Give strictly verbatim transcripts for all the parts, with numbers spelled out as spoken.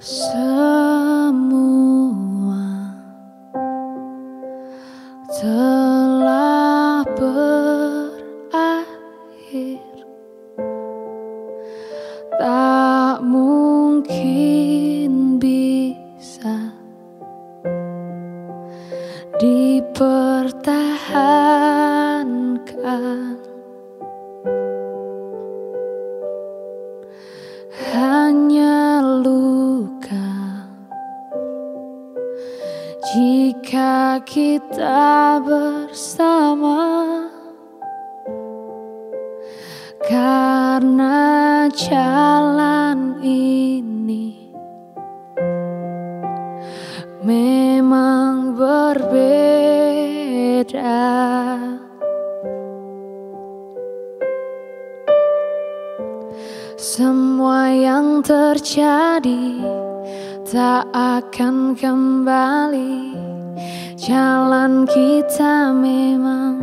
Semua telah berakhir, tak mungkin bisa dipertahankan. Hanya luka jika kita bersama, karena jalan ini memang berbeda. Semua yang terjadi tak akan kembali. Jalan kita memang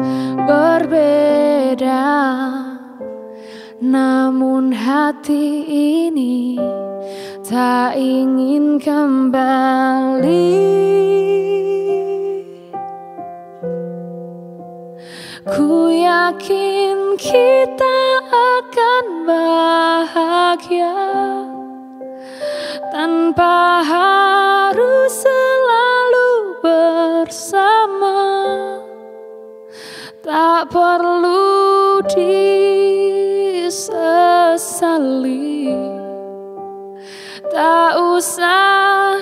berbeda, namun hati ini tak ingin kembali. Ku yakin kita akan bahagia tanpa harus selalu bersama. Tak perlu disesali, tak usah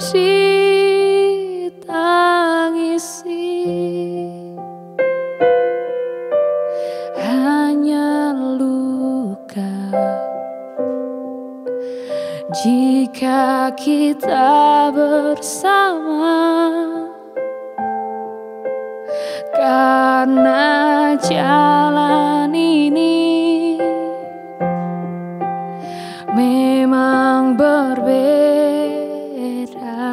ditangisi. Hanya luka jika kita bersama, karena jalan ini memang berbeda.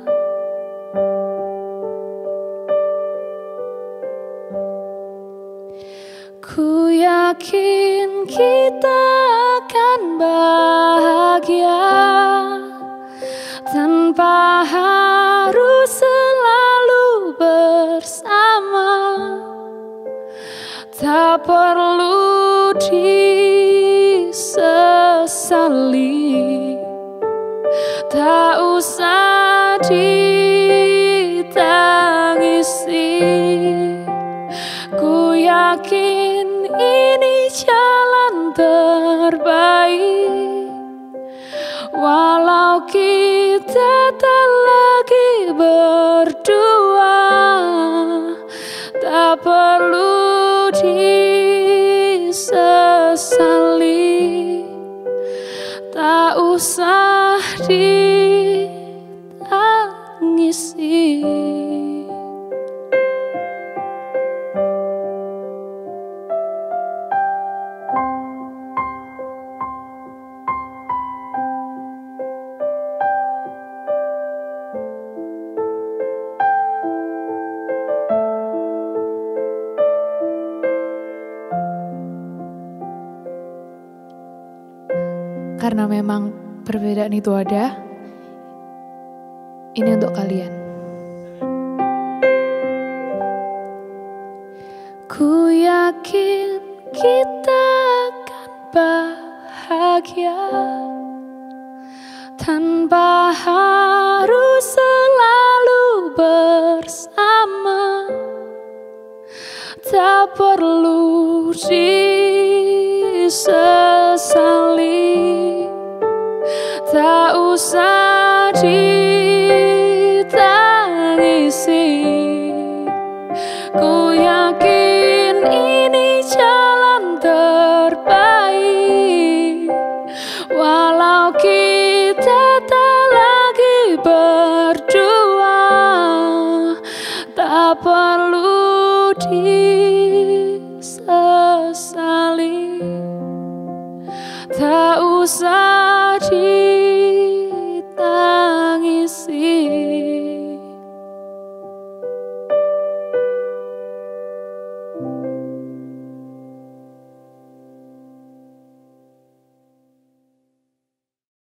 Ku yakin kita akan bahagia tanpa harus selalu bersama. Tak perlu disesali, tak usah ditangisi. Ku yakin ini jalan terbaik, walau kita tak lagi berdua. Tak perlu disesali, tak usah ditangisi. Karena memang perbedaan itu ada, ini untuk kalian. Ku yakin kita akan bahagia tanpa harus selalu bersama. Tak perlu disesali, tak usah ditangisi. Ku yakin ini jalan terbaik, walau kita tak lagi berdua. Tak perlu disesali, tak usah di